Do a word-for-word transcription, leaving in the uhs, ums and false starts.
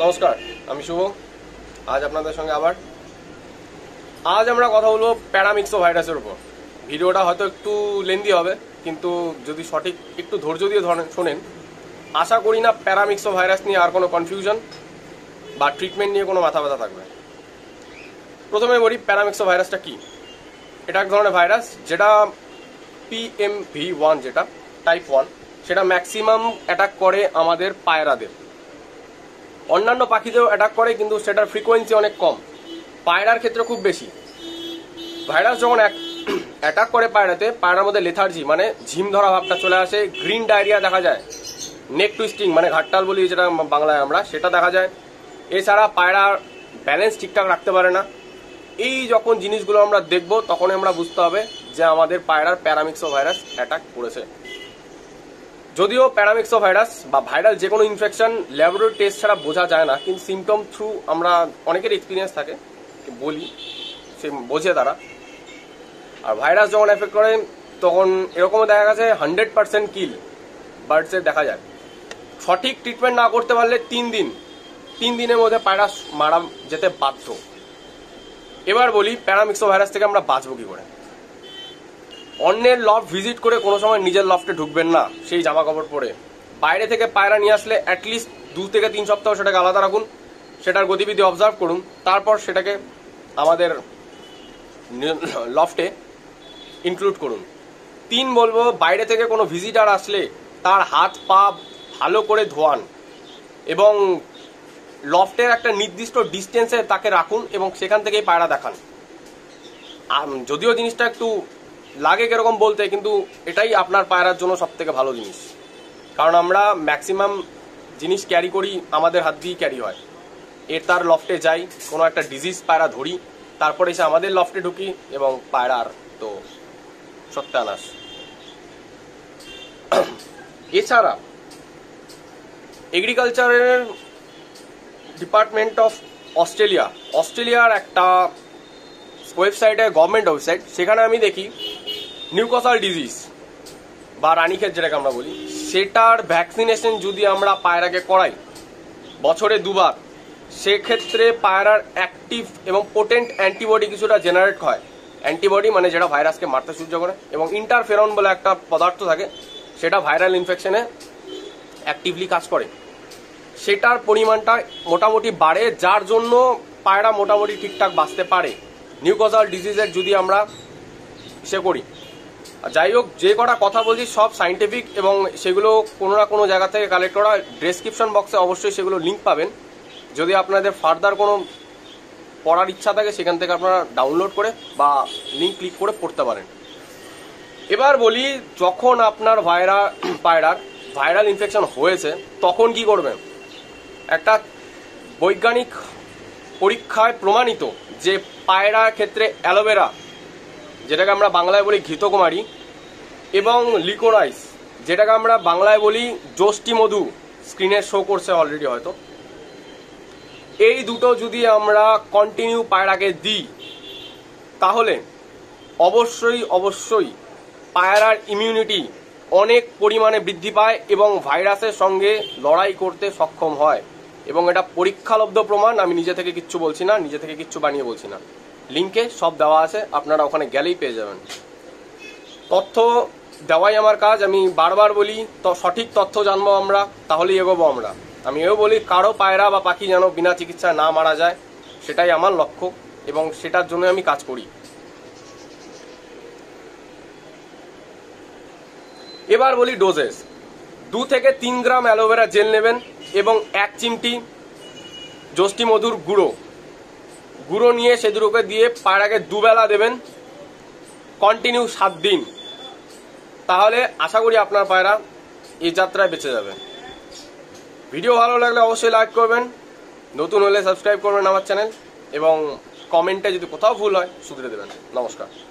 নমস্কার, আমি শুভ। আজ আপনাদের সঙ্গে আবার আজ আমরা কথা বলবো প্যারামিক্সো ভাইরাসের উপর। ভিডিওটা হয়তো একটু লেন্দি হবে, কিন্তু যদি সঠিক একটু ধৈর্য দিয়ে ধরেন শোনেন, আশা করি না প্যারামিক্সো ভাইরাস নিয়ে আর কোনো কনফিউশন বা ট্রিটমেন্ট নিয়ে কোনো মাথা ব্যথা থাকবে। প্রথমে বলি প্যারামিক্সো ভাইরাসটা কি। এটা এক ধরনের ভাইরাস যেটা পি এম ভি ওয়ান যেটা টাইপ ওয়ান, সেটা ম্যাক্সিমাম অ্যাটাক করে আমাদের পায়রাদের। অন্যান্য পাখিদেরও অ্যাটাক করে, কিন্তু সেটার ফ্রিকোয়েন্সি অনেক কম। পায়রার ক্ষেত্রে খুব বেশি। ভাইরাস যখন অ্যাটাক করে পায়রাতে, পায়রার মধ্যে লেথার্জি মানে ঝিম ধরা ভাবটা চলে আসে, গ্রিন ডায়রিয়া দেখা যায়, নেক টুইস্টিং মানে ঘাটতাল বলি যেটা বাংলায় আমরা, সেটা দেখা যায়। এছাড়া পায়রার ব্যালেন্স ঠিকঠাক রাখতে পারে না। এই যখন জিনিসগুলো আমরা দেখব, তখন আমরা বুঝতে হবে যে আমাদের পায়রার প্যারামিক্সো ভাইরাস অ্যাটাক করেছে। যদিও প্যারামিক্সো ভাইরাস বা ভাইরাল যে কোনো ইনফেকশন ল্যাবরেটরি টেস্ট ছাড়া বোঝা যায় না, কিন্তু সিমটম থ্রু আমরা অনেকের এক্সপিরিয়েন্স থাকে, বলি সে বোঝে তারা। আর ভাইরাস যখন এফেক্ট করে তখন এরকমও দেখা গেছে হান্ড্রেড পার্সেন্ট কিল বার্ডসের দেখা যায়। সঠিক ট্রিটমেন্ট না করতে পারলে তিন দিন তিন দিনের মধ্যে পায়রা মারা যেতে বাধ্য। এবার বলি প্যারামিক্সো ভাইরাস থেকে আমরা বাঁচবো কি করে। অন্যের লফট ভিজিট করে কোনো সময় নিজের লফটে ঢুকবেন না সেই জামা কাপড় পরে। বাইরে থেকে পায়রা নিয়ে আসলে অ্যাটলিস্ট দু থেকে তিন সপ্তাহ সেটাকে আলাদা রাখুন, সেটার গতিবিধি অবজার্ভ করুন, তারপর সেটাকে আমাদের লফটে ইনক্লুড করুন। তিন বলবো, বাইরে থেকে কোনো ভিজিটার আসলে তার হাত পা ভালো করে ধোয়ান এবং লফটের একটা নির্দিষ্ট ডিস্টেন্সে তাকে রাখুন এবং সেখান থেকেই পায়রা দেখান। যদিও জিনিসটা একটু লাগে কিরকম বলতে, কিন্তু এটাই আপনার পায়রার জন্য সব থেকে ভালো জিনিস। কারণ আমরা ম্যাক্সিমাম জিনিস ক্যারি করি আমাদের হাত দিয়েই ক্যারি হয়। এর তার লফটে যাই, কোনো একটা ডিজিজ পায়রা ধরি, তারপরে এসে আমাদের লফটে ঢুকি এবং পায়রার তো সত্যানাশ। এছাড়া এগ্রিকালচারের ডিপার্টমেন্ট অফ অস্ট্রেলিয়া অস্ট্রেলিয়ার একটা ওয়েবসাইটে, গভর্নমেন্ট ওয়েবসাইট, সেখানে আমি দেখি নিউকাসল ডিজিজ বা রানীক্ষেত যেটাকে আমরা বলি, সেটার ভ্যাকসিনেশন যদি আমরা পায়রাকে করাই বছরে দুবার, সেক্ষেত্রে পায়রার অ্যাক্টিভ এবং পোটেন্ট অ্যান্টিবডি কিছুটা জেনারেট হয়। অ্যান্টিবডি মানে যেটা ভাইরাসকে মারতে সাহায্য করে, এবং ইন্টারফেরন বলে একটা পদার্থ থাকে, সেটা ভাইরাল ইনফেকশনে অ্যাক্টিভলি কাজ করে। সেটার পরিমাণটা মোটামুটি বাড়ে, যার জন্য পায়রা মোটামুটি ঠিকঠাক বাঁচতে পারে নিউকাসল ডিজিজের যদি আমরা সে করি। যাই হোক, যে কটা কথা বলছি সব সাইন্টিফিক এবং সেগুলো কোনো না কোনো জায়গা থেকে কালেক্ট করা। ডেসক্রিপশন বক্সে অবশ্যই সেগুলো লিঙ্ক পাবেন। যদি আপনাদের ফার্দার কোনো পড়ার ইচ্ছা থাকে, সেখান থেকে আপনারা ডাউনলোড করে বা লিঙ্ক ক্লিক করে পড়তে পারেন। এবার বলি, যখন আপনার ভাইরা পায়রার ভাইরাল ইনফেকশন হয়েছে তখন কি করবেন। একটা বৈজ্ঞানিক পরীক্ষায় প্রমাণিত যে পায়রার ক্ষেত্রে অ্যালোভেরা, যেটাকে আমরা বাংলায় বলি ঘৃতকুমারী, এবং লিকোরাইস, যেটাকে আমরা বাংলায় বলি যষ্টি মধু, স্ক্রিনে শো করছে অলরেডি হয়তো, এই দুটো যদি আমরা কন্টিনিউ পায়রাকে দিই, তাহলে অবশ্যই অবশ্যই পায়রার ইমিউনিটি অনেক পরিমাণে বৃদ্ধি পায় এবং ভাইরাসের সঙ্গে লড়াই করতে সক্ষম হয়। এবং এটা পরীক্ষালব্ধ প্রমাণ, আমি নিজে থেকে কিচ্ছু বলছি না, নিজে থেকে কিচ্ছু বানিয়ে বলছি না। লিঙ্কে সব দেওয়া আছে, আপনারা ওখানে গেলেই পেয়ে যাবেন। তথ্য দেওয়াই আমার কাজ। আমি বারবার বলি, তো সঠিক তথ্য জানবো আমরা, তাহলেই এগোবো আমরা। আমি এও বলি, কারো পায়রা বা পাখি যেন বিনা চিকিৎসায় না মারা যায়, সেটাই আমার লক্ষ্য এবং সেটার জন্য আমি কাজ করি। এবার বলি ডোজেস। দু থেকে তিন গ্রাম অ্যালোভেরা জেল নেবেন এবং এক চিমটি যষ্টি মধুর গুঁড়ো গুঁড়ো নিয়ে সেগুলোকে দিয়ে পায়রাকে দুবেলা দেবেন কন্টিনিউ সাত দিন। তাহলে আশা করি আপনার পায়রা এই যাত্রায় বেঁচে যাবে। ভিডিও ভালো লাগলে অবশ্যই লাইক করবেন, নতুন হলে সাবস্ক্রাইব করবেন আমার চ্যানেল, এবং কমেন্টে যদি কোথাও ভুল হয় শুধরে দেবেন। নমস্কার।